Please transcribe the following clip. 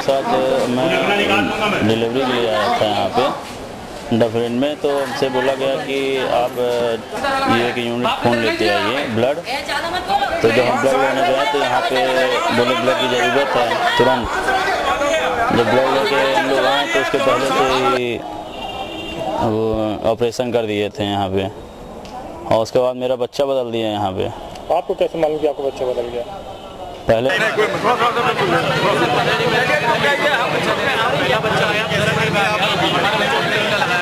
साथ मैं डिलीवरी के लिए आया था यहाँ पे डफरेन में। तो हमसे बोला गया कि आप ये एक यूनिट खून लेते आइए, ब्लड। तो जब हम ब्लड लेने गए तो यहाँ पे बोले ब्लड की ज़रूरत है तुरंत। जब ब्लड लेके हम लोग आए तो उसके पहले से ही वो ऑपरेशन कर दिए थे यहाँ पे, और उसके बाद मेरा बच्चा बदल दिया यहाँ पे। आपको कैसे मालूम कि आपका बच्चा बदल गया? पहले